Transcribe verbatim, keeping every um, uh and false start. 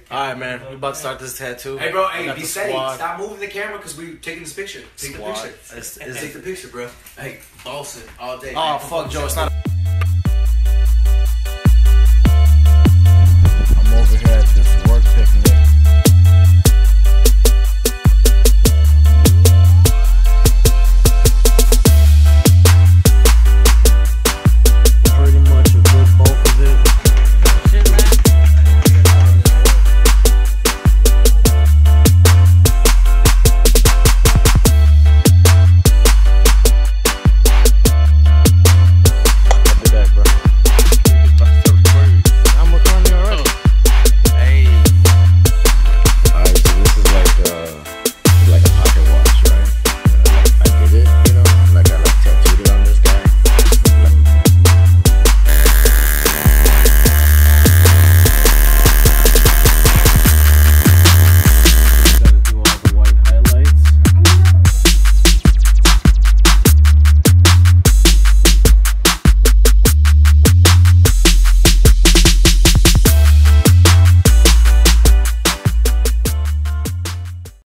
All right, man. We about to start this tattoo. Hey, bro. I Hey, got be the safe. squad. Stop moving the camera because we taking this picture. Take Squad. the picture. It's, it's, Take the picture, bro. Hey, bossing all day. oh, man. fuck, Joe. It's not.